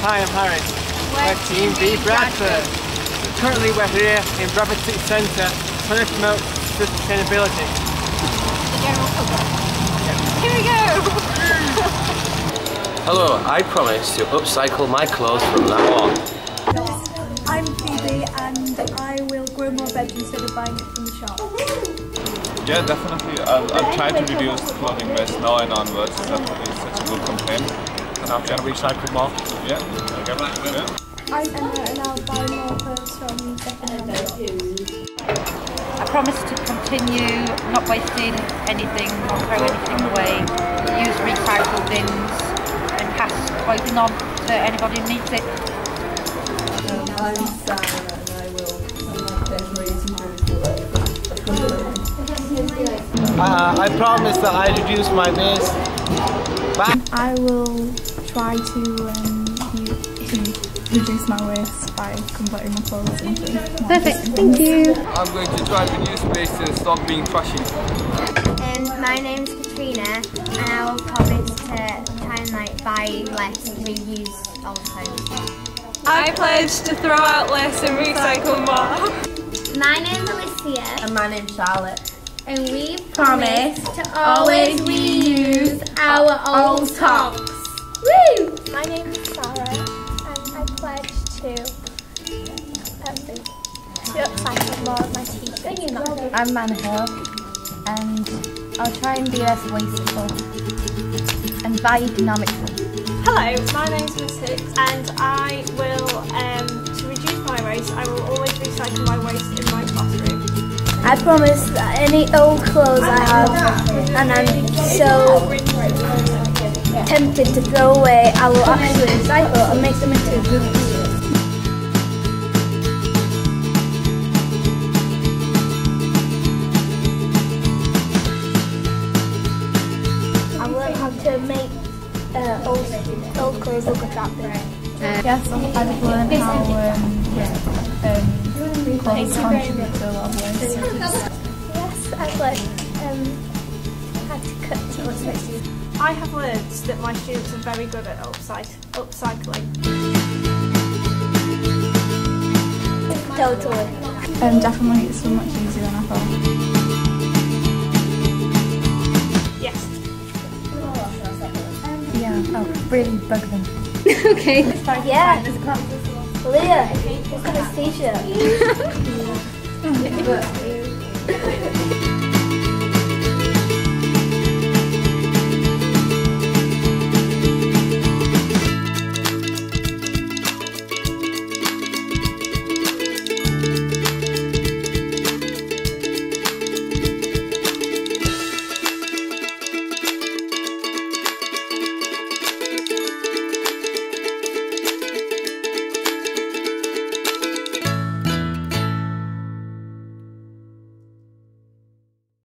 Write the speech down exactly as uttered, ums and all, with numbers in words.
Hi, I'm Harry. We're Team B Bradford. Currently we're here in Bradford City Centre trying to promote sustainability. Here we go! Hello, I promise to upcycle my clothes from now on. I'm Phoebe and I will grow more veg instead of buying it from the shop. Yeah, definitely. I'll, I'll try to reduce clothing waste now and onwards. It's definitely such a good campaign. And I'm going to recycle more. Yeah. Okay. Yeah. I'm Emma and I'll buy more clothes from second-hand shops. I promise to continue not wasting anything or throw anything away, use recycle bins and pass clothing on to anybody who needs it. Um, I'm Sarah and I will ways Uh, I promise that I reduce my waste. Bye. I will try to, um, to reduce my waste by converting my clothes into more. Perfect, thank you. I'm going to try to reduce waste and stop being trashy. Um, my name's Katrina and I will promise to try and like buy less and reuse all the time. I pledge to throw out less and recycle more. My name's Alicia. And my name's Charlotte. And we promise to always reuse our old tops. Woo! My name is Sarah and I pledge to, um, to upcycle more of my t-shirts. I'm Manhill and I'll try and be less wasteful and buy economically. Hello, my name's Miss Hicks and I will, um, to reduce my waste, I will always recycle my waste in my classroom. I promise that any old clothes I have and I'm so tempted to throw away, I will actually recycle and make them into boots. I learned how to make uh, old, old clothes look attractive. Yes, I've learned how um, yeah, um, clothes contribute to a lot of waste. Yes, I've learned um, how to cut clothes. I have learned that my students are very good at upcy- upcycling. Totally. Um, definitely it's so much easier than I thought. Yes. Yeah, I'll really bug them. Okay. Yeah. Leah, look at this t-shirt.